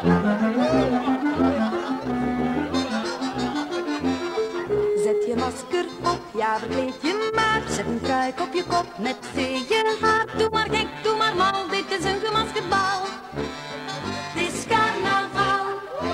Zet je masker op, ja verkleed je maar. Zet een kruik op je kop met je haar. Doe maar gek, doe maar mal, dit is een gemaskerd bal. Het is carnaval.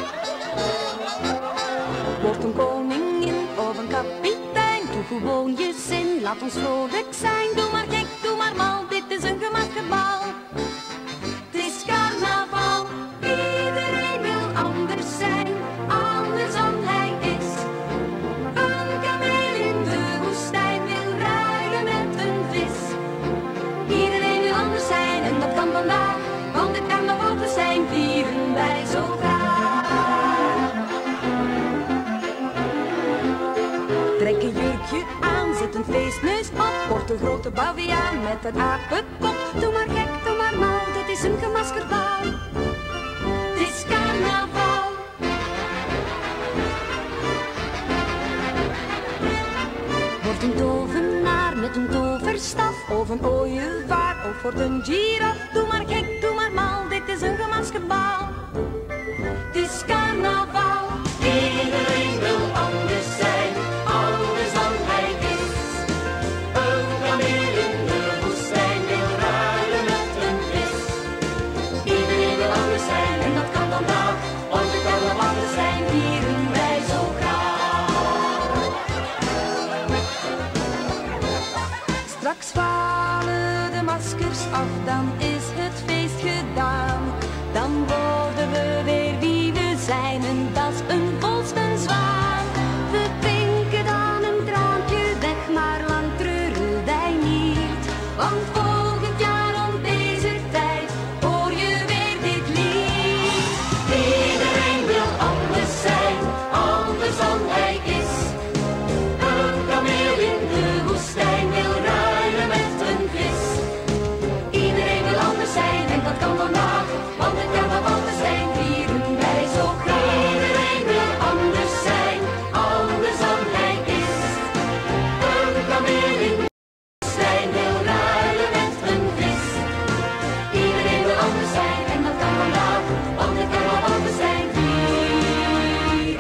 Word een koningin of een kapitein. Doe gewoon je zin, laat ons vrolijk zijn. Doe maar gek, doe maar mal, dit is een gemaskerd bal. Het is carnaval. Iedereen wil anders zijn, anders dan hij is. Een kameel in de woestijn wil ruilen met een vis. Iedereen wil anders zijn en dat kan vandaag, want dit carnaval te zijn vieren wij zo graag. Trek een jurkje aan, zet een feestneus op, word een grote baviaan met een apenkop. Doe maar gek, doe maar mal, dit is een gemaskerd bal. Het is carnaval. Word een tovenaar met een toverstaf, of een ooievaar, of wordt een giraf. Doe maar gek, doe maar mal, dit is een gemaskerd bal. Het is carnaval. Iedereen wil anders zijn, anders dan hij is. Een kameel in de woestijn wil ruilen met een vis. Iedereen wil anders zijn en dat kan vandaag, want het carnaval te zijn vieren wij zo graag. Straks vallen de maskers af, dan is het feest gedaan. Dan worden we weer wie we zijn, en dat is een vos, een zwaan. We drinken dan een traantje weg, maar lang treuren wij niet. Want volgend jaar om deze tijd hoor je weer dit lied. Iedereen wil anders zijn, anders dan hij is. Een kameel in de woestijn wil ruilen met een vis. Iedereen wil anders zijn en dat kan vandaag, want het carnaval te zijn vieren wij zo graag. Iedereen wil anders zijn, anders dan hij is. Een kameel in de woestijn wil ruilen met een vis. Iedereen wil anders zijn en dat kan vandaag, want het carnaval te zijn vieren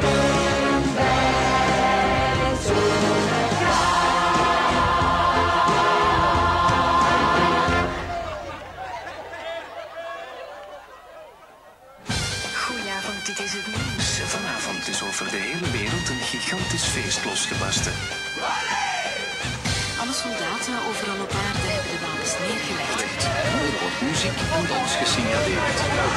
wij zo graag. Goedenavond, dit is het nieuws. Vanavond is over de hele wereld een gigantisch feest losgebarsten. Alle soldaten overal op aarde hebben de wapens neergelegd. Er wordt muziek en dans gesignaleerd.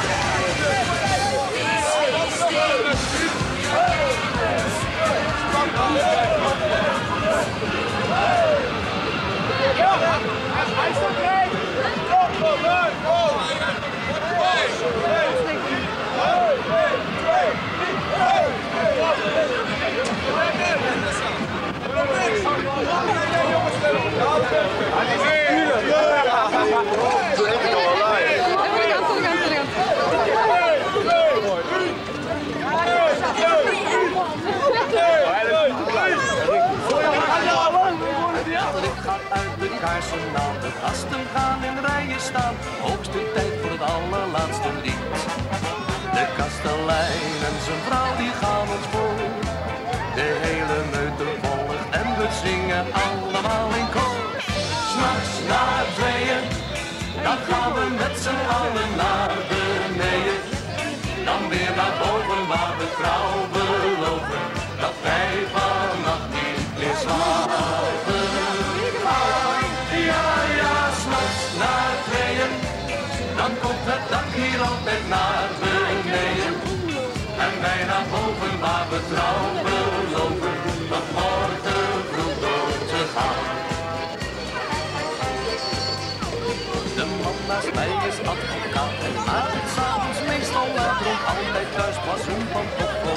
Kaarsen aan de gasten gaan in rijen staan, hoogste tijd voor het allerlaatste lied. De kastelein en zijn vrouw die gaan ons voor, de hele meute volgt en we zingen allemaal in koor. 'S Nachts na tweeën, dan gaan we met z'n allen naar beneden. Dan weer naar boven waar we trouw beloven, dat wij vannacht niet meer slapen. Ja, ja, 's nachts na tweeën, dan komt het dak hier altijd naar beneden. En wij naar boven waar we trouw beloven, dat morgen vroeg door te gaan. De man naast mij is advocaat en gaat s'avonds meestal laat rond, altijd thuis was hun van top vol.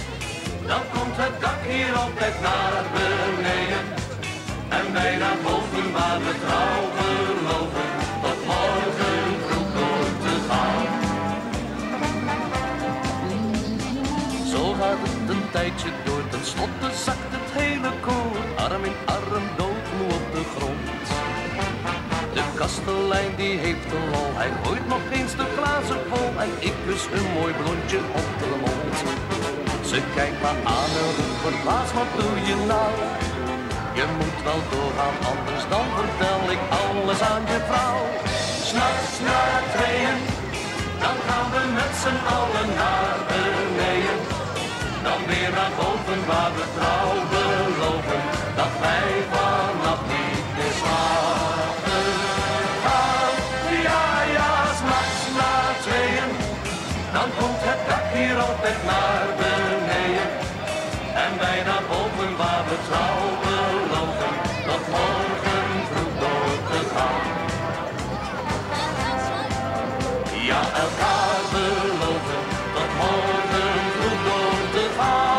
Dan komt het dak hier altijd naar beneden en wij naar boven. boven waar we trouw beloven tot morgen vroeg door te gaan. Zo gaat het een tijdje door, tenslotte zakt het hele koor, arm in arm doodmoe op de grond. De kastelein die heeft een lol, hij gooit nog eens de glazen vol en ik kus een mooi blondje op de mond. Ze kijkt me aan en roept verbaasd, wat doe je nou? Je moet wel doorgaan, anders dan vertel ik alles aan je vrouw. 'S Nachts na tweeën, dan gaan we met z'n allen naar beneden. Dan weer naar boven waar we trouw beloven dat wij vannacht niet meer slapen gaan. Ja, ja, 's nachts na tweeën, dan komt het dak hier altijd naar beneden. En wij naar boven waar we trouw beloven tot morgen vroeg door te gaan. Ja, elkaar beloven tot morgen vroeg door te gaan.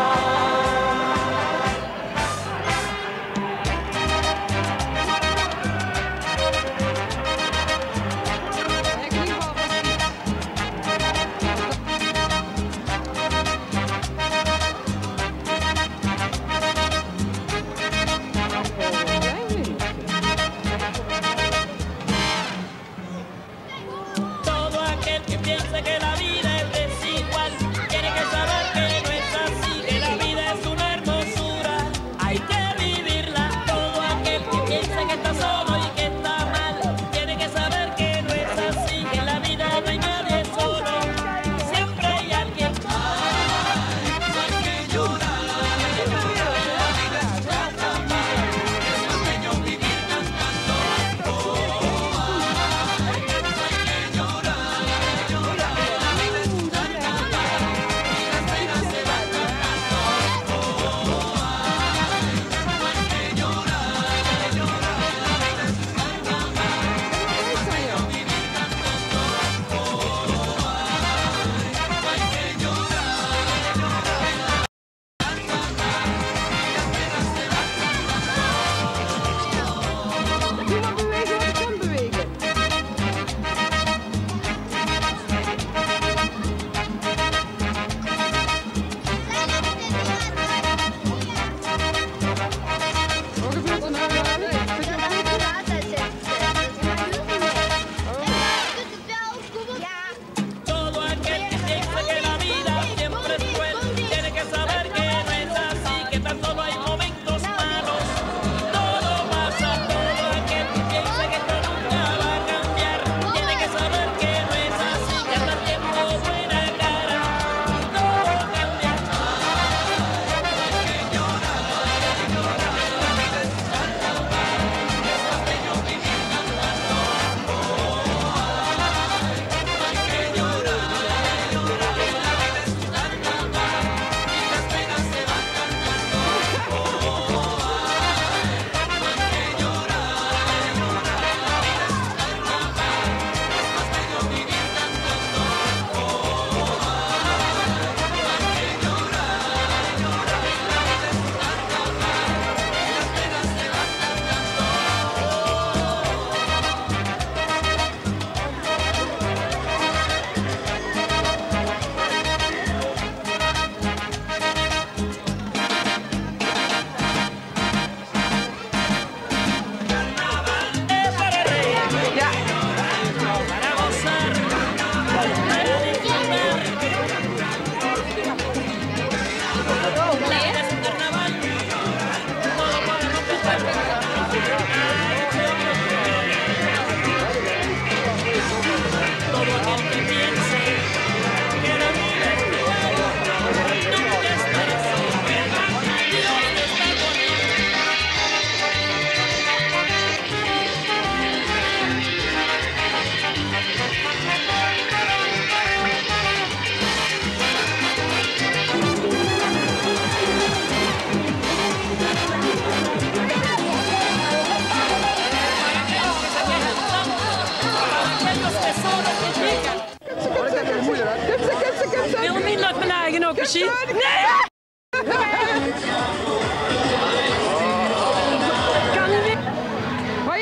gezien? Nee! Kan niet meer.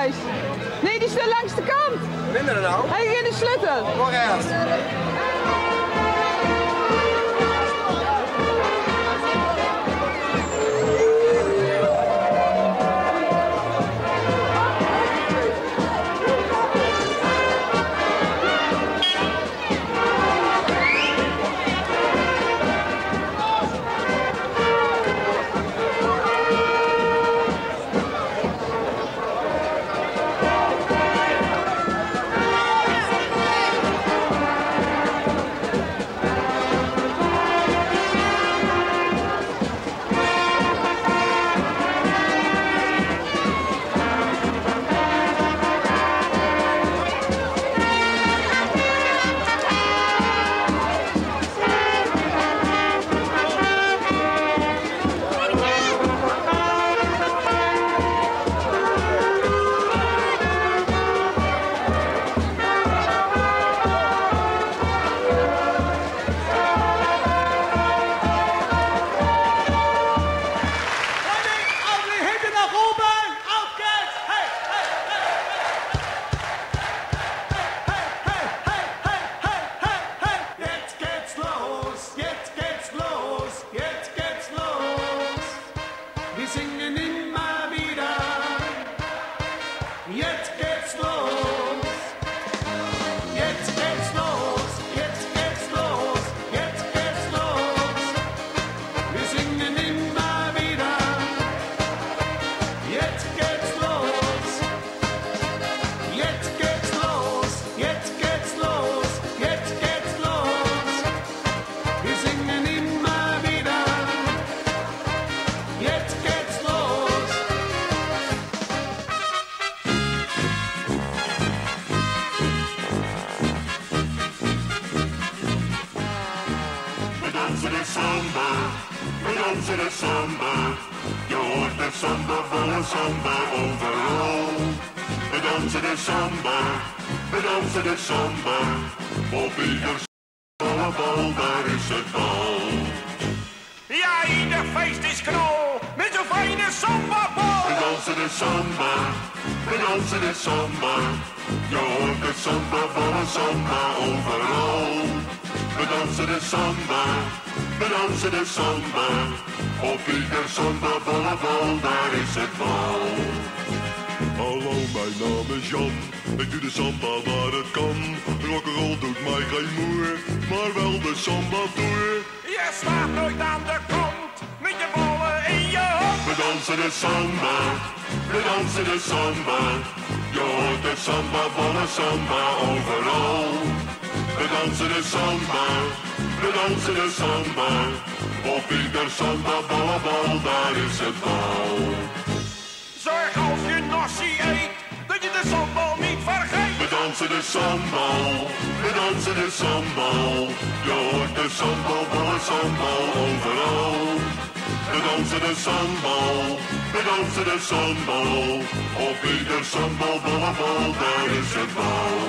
Thijs. Nee, die staat langs de kant. Minder nou? Hij ging in de sleutel. Waar ergens? Hallo, mijn naam is Jan, ik doe de samba waar het kan. Rock'n'roll doet mij geen moer, maar wel de samba tour. Je staat nooit aan de kant, met je ballen in je hand. We dansen de samba, we dansen de samba. Je hoort de samba, ballen samba overal. We dansen de samba, we dansen de samba. Op ieder samba, ballen, bal, daar is het bal. Zorg als je nasi eet, dat je de sambal niet vergeet. We dansen de sambal, we dansen de sambal. Je hoort de sambal, ballen, sambal overal. We dansen de sambal, we dansen de sambal. Op ieder sambal, ballen, bal, daar is het bal.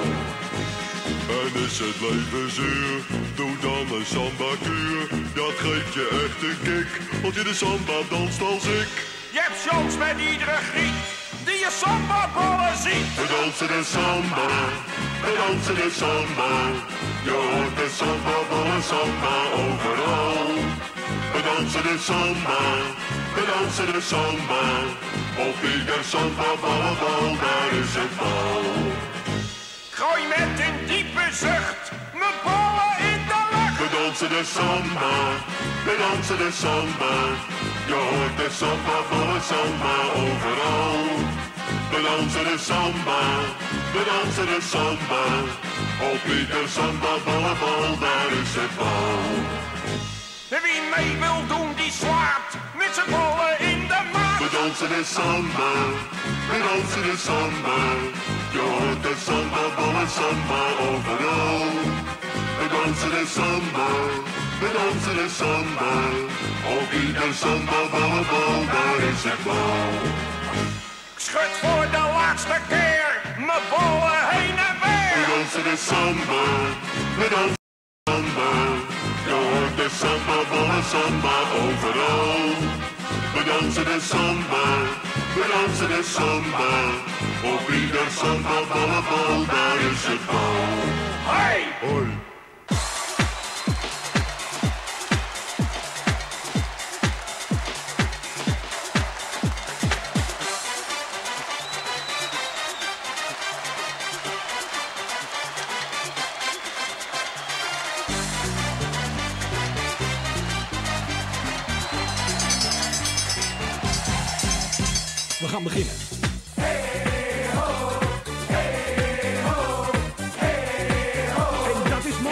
En is het leven zuur, doe dan een samba-kuur. Dat geeft je echt een kick, want je de samba danst als ik. Je hebt chance met iedere griet die je samba-ballen ziet. We dansen de samba, we dansen de samba. Je hoort de samba, ballen, samba overal. We dansen de samba, we dansen de samba. Op ieder samba, ballen, bal, daar is het bal. Gooi met een diepe zucht mijn ballen in de lucht. We dansen de samba, we dansen de samba. Je hoort de samba, ballen, samba overal. We dansen de samba, we dansen de samba. Op ieder samba, ballen, bal, daar is het bal. Wie mee wil doen, die slaat met z'n ballen in de maat. We dansen de samba, we dansen de samba. Je hoort de samba, ballen, samba overal. We dansen de samba, we dansen de samba. Op ieder samba, ballen, bal, daar is het bal. Ik schud voor de laatste keer mijn ballen heen en weer. We dansen de samba, we dansen de samba. Je hoort de de samba, bolle samba overal. We dansen de samba, we dansen de samba. Op ieder samba, bolle bal, daar is het bal. Hoi! Hoi! We gaan beginnen. En dat is mooi.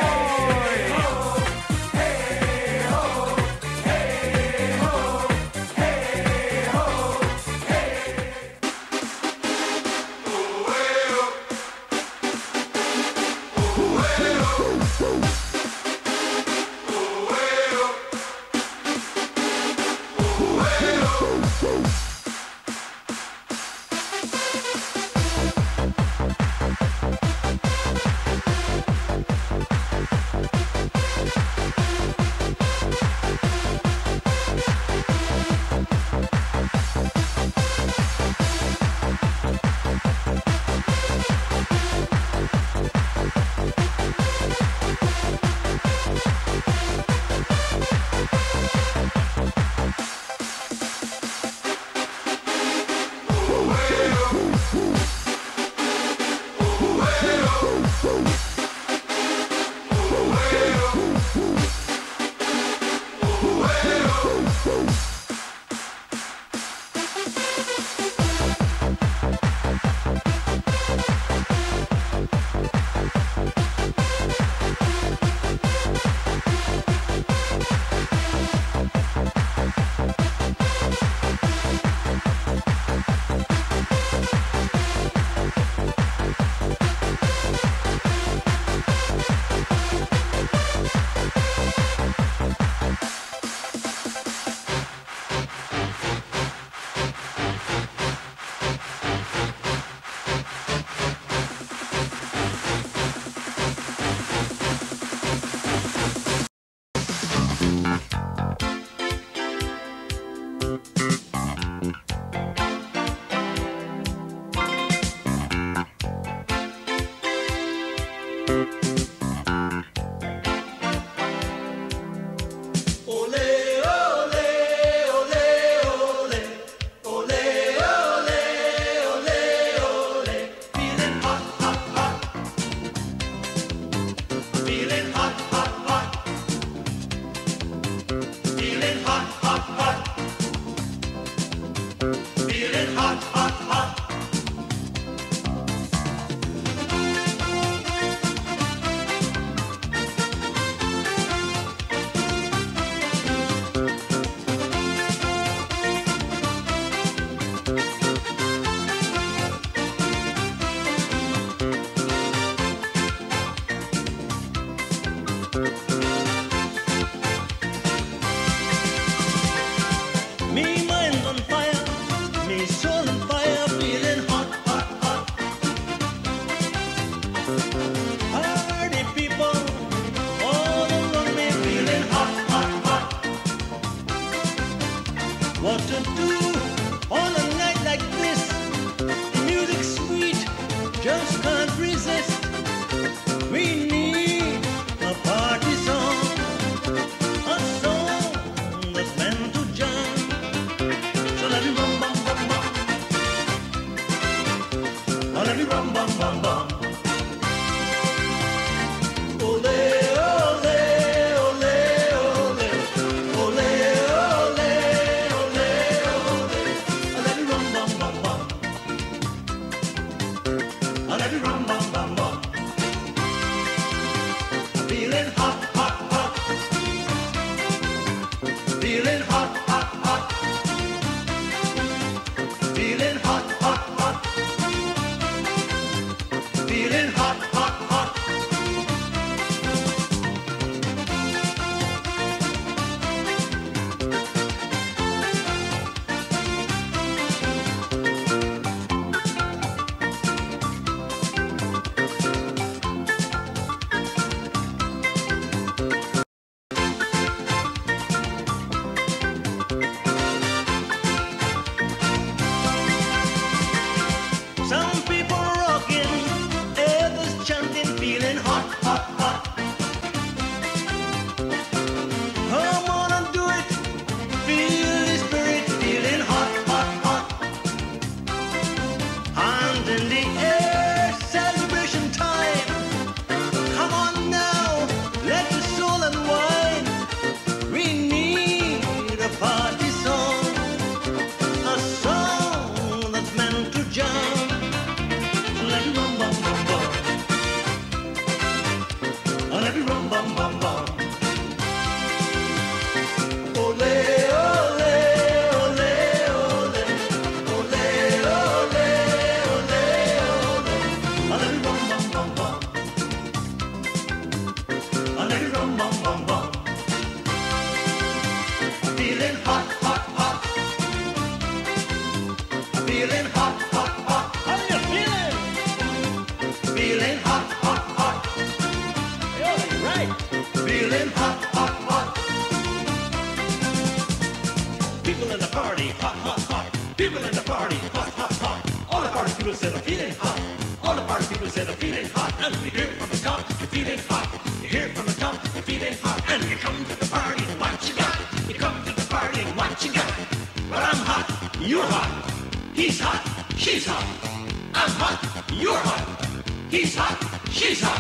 People in the party, hot, hot, hot. People in the party, hot, hot, hot. All the party people said I'm feeling hot. All the party people said I'm feeling hot. And you hear from the top, you're feeling hot. You hear from the top, you're feeling hot. And you come to the party, what you got? You come to the party, what you got? Well, I'm hot, you're hot. He's hot, she's hot. I'm hot, you're hot. He's hot, she's hot.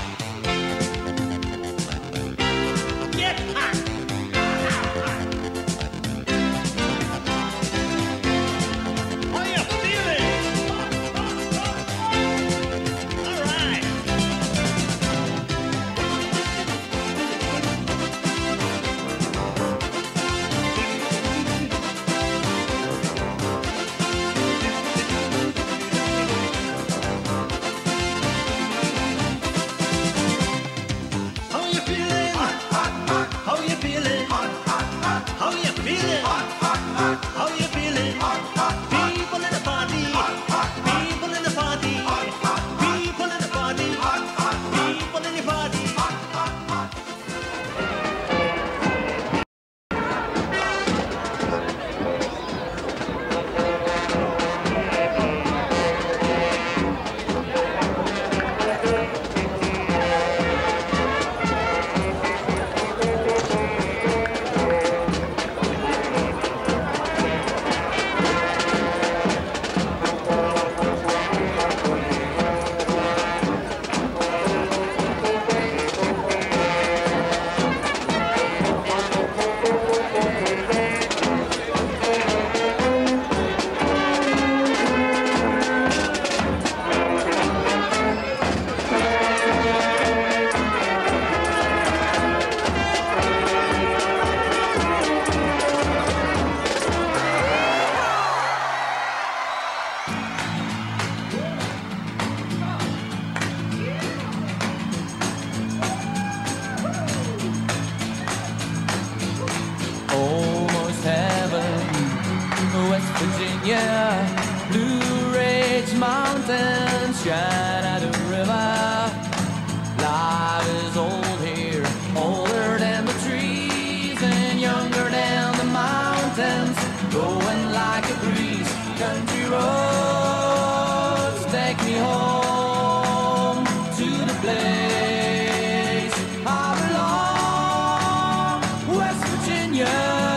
Get hot. How you feeling? All right. How you feeling? How you feeling? How you feeling? How you feeling? People in the party. People in the party. People in the party. People in the party. Almost heaven, West Virginia, Blue Ridge Mountains, Shenandoah River. Life is old here, older than the trees and younger than the mountains, going like a breeze. Country roads take me home to the place I belong, West Virginia.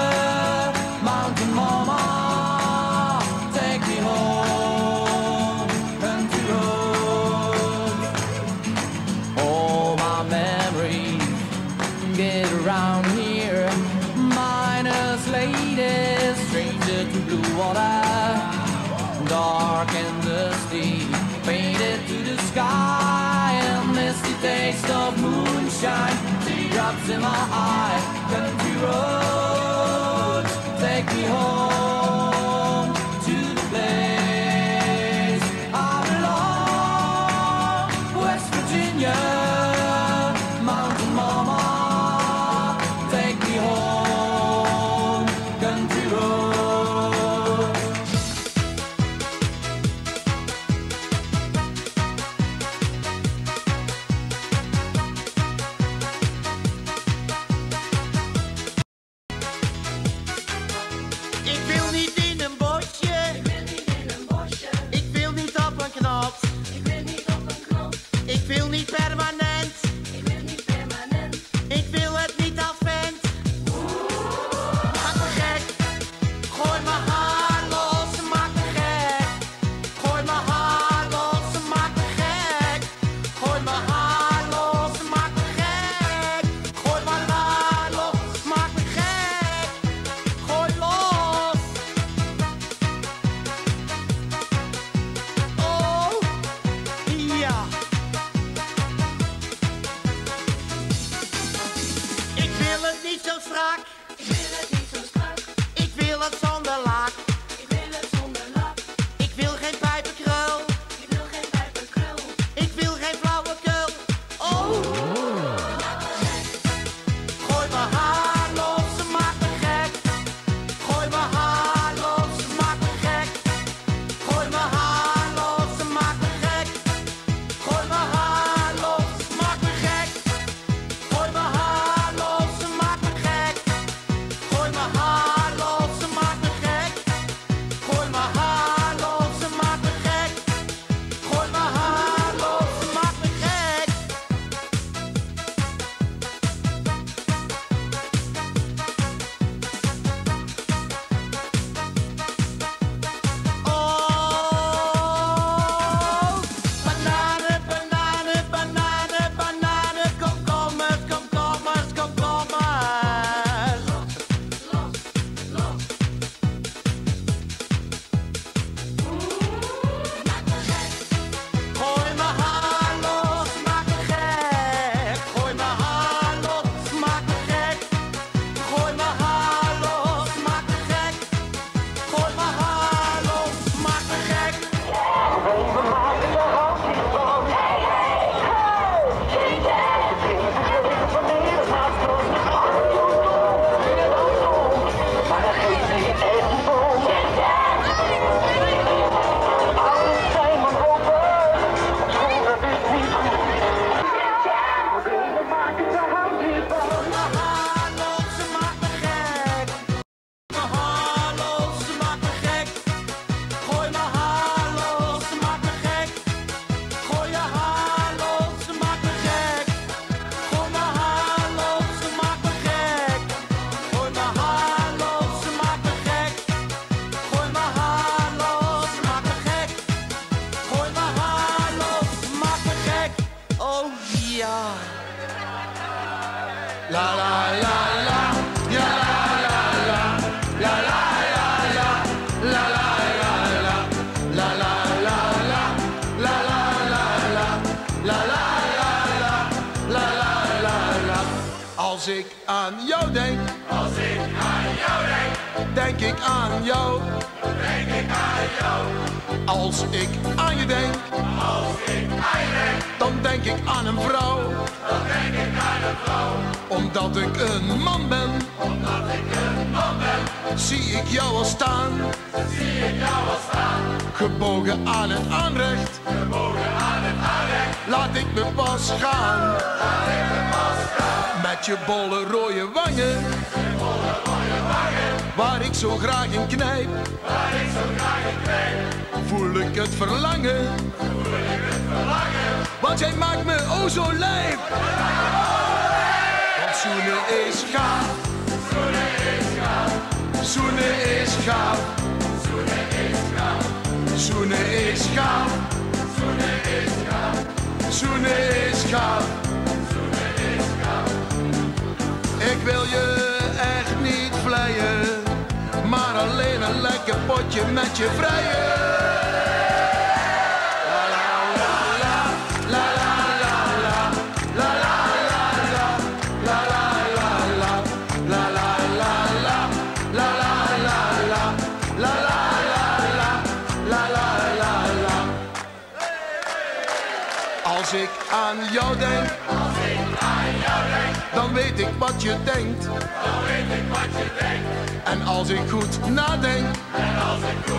Mountain mama, take me home, country road. All my memories get around here, minus ladies, stranger to blue water, dark and dusty, faded to the sky, and misty taste of moonshine, teardrops in my eye, country roads, take me home to the place I belong, West Virginia, mountain mama, take me home, country road. If La la la la, ja la la la, la la la la, la la la la, la la la la, la la la la, la la la la. Als ik aan jou denk, denk ik aan jou. Als ik aan je denk, dan denk ik aan een vrouw. Omdat ik een man ben, zie ik jou al staan. Gebogen aan het aanrecht, laat ik me pas gaan. Met je bolle rode wangen, waar ik zo graag in knijp, voel ik het verlangen, want jij maakt me oh zo lijp. Want zoenen is gaaf, zoenen is gaaf, zoenen is gaaf, zoenen is gaaf. Ik wil je echt niet vleien, maar alleen een lekker potje met je vrijen. La la la la, la la la la, la la la la, la la la la, la la la la, la la la la, la la la la. Als ik aan jou denk, dan weet ik wat je denkt. En als ik goed nadenk,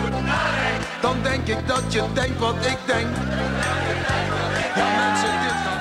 dan denk ik dat je denkt wat ik denk. Ja mensen, dit gaat